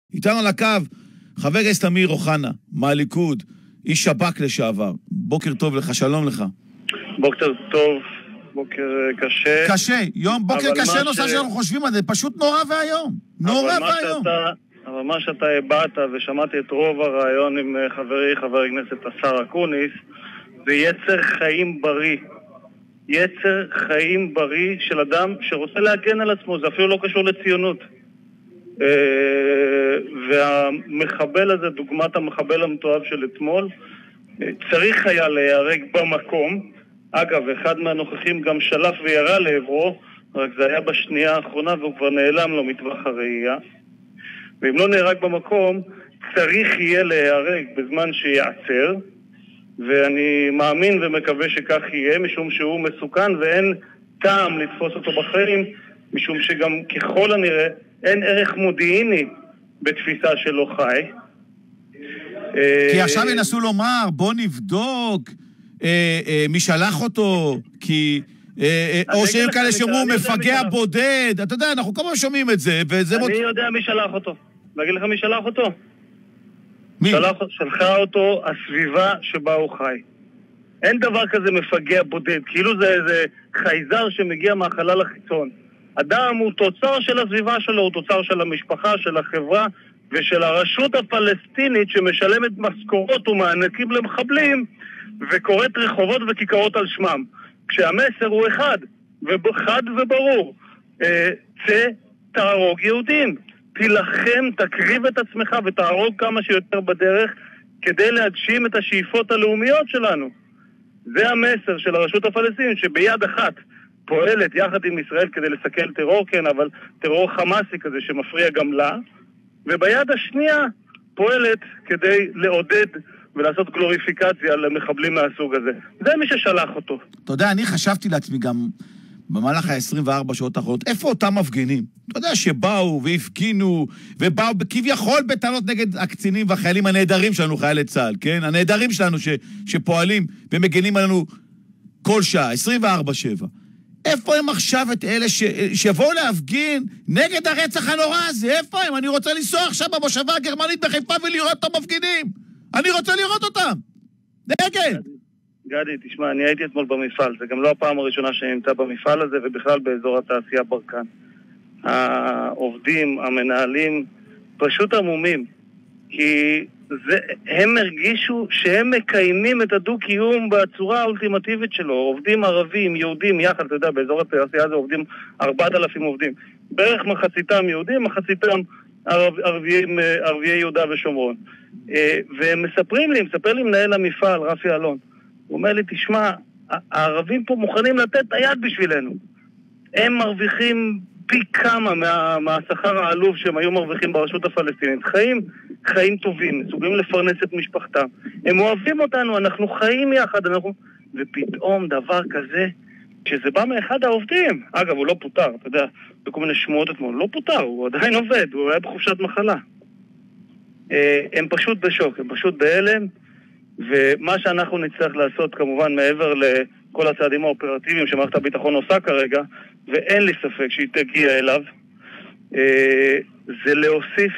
איתנו על הקו, חבר הכנסת אמיר אוחנה, מהליכוד, איש שב"כ לשעבר. בוקר טוב לך, שלום לך. בוקר טוב, בוקר קשה. קשה, בוקר קשה נושא שאנחנו חושבים על זה, פשוט נורא והיום. נורא והיום. אבל מה שאתה הבאת, ושמעתי את רוב הרעיון עם חברי, חבר הכנסת השר אקוניס, זה יצר חיים בריא. יצר חיים בריא של אדם שרוצה להגן על עצמו, זה אפילו לא קשור לציונות. והמחבל הזה, דוגמת המחבל המתועב של אתמול, צריך היה להיהרג במקום. אגב, אחד מהנוכחים גם שלף וירה לעברו, רק זה היה בשנייה האחרונה והוא כבר נעלם לו מטווח הראייה. ואם לא נהרג במקום, צריך יהיה להיהרג בזמן שיעצר, ואני מאמין ומקווה שכך יהיה, משום שהוא מסוכן ואין טעם לתפוס אותו בחיים, משום שגם ככל הנראה אין ערך מודיעיני בתפיסה שלו חי. כי עכשיו ינסו לומר, בוא נבדוק מי שלח אותו, כי או שהם כאלה שאומרו מפגע בודד, אתה יודע, אנחנו כל פעם שומעים את זה, אני יודע מי שלח אותו. להגיד לך מי שלח אותו? מי? שלחה אותו הסביבה שבה הוא חי. אין דבר כזה מפגע בודד, כאילו זה איזה חייזר שמגיע מהחלל החיצון. אדם הוא תוצר של הסביבה שלו, הוא תוצר של המשפחה, של החברה ושל הרשות הפלסטינית שמשלמת משכורות ומענקים למחבלים וקוראת רחובות וכיכרות על שמם. כשהמסר הוא חד וברור, צא תהרוג יהודים, תילחם, תקריב את עצמך ותהרוג כמה שיותר בדרך כדי להגשים את השאיפות הלאומיות שלנו. זה המסר של הרשות הפלסטינית שביד אחת פועלת יחד עם ישראל כדי לסכל טרור, כן, אבל טרור חמאסי כזה שמפריע גם לה, וביד השנייה פועלת כדי לעודד ולעשות גלוריפיקציה למחבלים מהסוג הזה. זה מי ששלח אותו. אתה יודע, אני חשבתי לעצמי גם במהלך ה-24 שעות האחרונות, איפה אותם מפגינים? אתה יודע שבאו והפגינו, ובאו כביכול בטענות נגד הקצינים והחיילים הנהדרים שלנו, חיילי צה"ל, כן? הנהדרים שלנו שפועלים ומגנים עלינו כל שעה, 24/7. איפה הם עכשיו את אלה שיבואו להפגין נגד הרצח הנורא הזה? איפה הם? אני רוצה לנסוע עכשיו במושבה הגרמנית בחיפה ולראות את המפגינים. אני רוצה לראות אותם. נגד. גדי, תשמע, אני הייתי אתמול במפעל. זה גם לא הפעם הראשונה שאני נמצא במפעל הזה, ובכלל באזור התעשייה ברקן. העובדים, המנהלים, פשוט עמומים. כי הם הרגישו שהם מקיימים את הדו-קיום בצורה האולטימטיבית שלו. עובדים ערבים, יהודים, יחד, אתה יודע, באזור התעשייה הזה עובדים 4,000 עובדים. בערך מחציתם יהודים, מחציתם ערביי יהודה ושומרון. והם מספר לי מנהל המפעל, רפי אלון. הוא אומר לי, תשמע, הערבים פה מוכנים לתת את היד בשבילנו. הם מרוויחים פי כמה מהשכר העלוב שהם היו מרוויחים ברשות הפלסטינית. חיים טובים, מסוגלים לפרנס את משפחתם. הם אוהבים אותנו, אנחנו חיים יחד, ופתאום דבר כזה, שזה בא מאחד העובדים. אגב, הוא לא פוטר, אתה יודע, בכל מיני שמועות אתמול, לא פוטר, הוא עדיין עובד, הוא היה בחופשת מחלה. הם פשוט בשוק, הם פשוט בהלם, ומה שאנחנו נצטרך לעשות כמובן מעבר לכל הצעדים האופרטיביים שמערכת הביטחון עושה כרגע, ואין לי ספק שהיא תגיע אליו, זה להוסיף,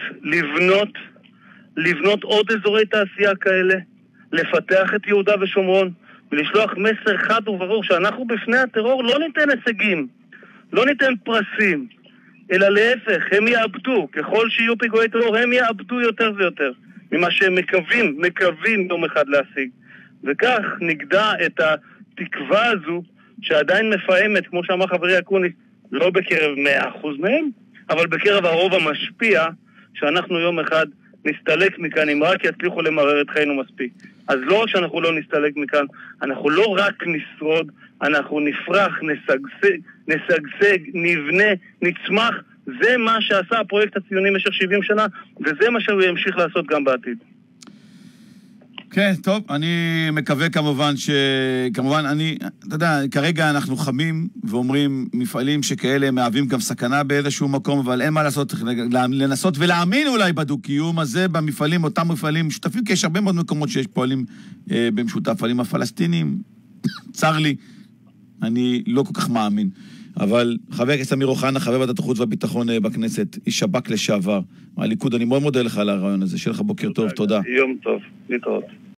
לבנות עוד אזורי תעשייה כאלה, לפתח את יהודה ושומרון, ולשלוח מסר חד וברור שאנחנו בפני הטרור לא ניתן הישגים, לא ניתן פרסים, אלא להפך, הם יאבדו, ככל שיהיו פיגועי טרור, הם יאבדו יותר ויותר, ממה שהם מקווים יום אחד להשיג. וכך נגדע את התקווה הזו, שעדיין מפעמת, כמו שאמר חברי אקוניס, לא בקרב 100% מהם, אבל בקרב הרוב המשפיע, שאנחנו יום אחד נסתלק מכאן, אם רק יצליחו למרר את חיינו מספיק. אז לא רק שאנחנו לא נסתלק מכאן, אנחנו לא רק נשרוד, אנחנו נפרח, נשגשג, נבנה, נצמח. זה מה שעשה הפרויקט הציוני במשך 70 שנה, וזה מה שהוא ימשיך לעשות גם בעתיד. כן, טוב, אני מקווה כמובן אתה יודע, כרגע אנחנו חמים ואומרים מפעלים שכאלה מהווים גם סכנה באיזשהו מקום, אבל אין מה לעשות, לנסות ולהאמין אולי בדו-קיום הזה במפעלים, אותם מפעלים משותפים, כי יש הרבה מאוד מקומות שיש פועלים במשותף, פועלים הפלסטינים, צר לי, אני לא כל כך מאמין אבל חבר הכנסת אמיר אוחנה, חבר ועדת החוץ והביטחון בכנסת, איש שב"כ לשעבר, מהליכוד, אני מאוד מודה לך על הרעיון הזה, שיהיה לך בוקר טוב, תודה. יום טוב, להתראות.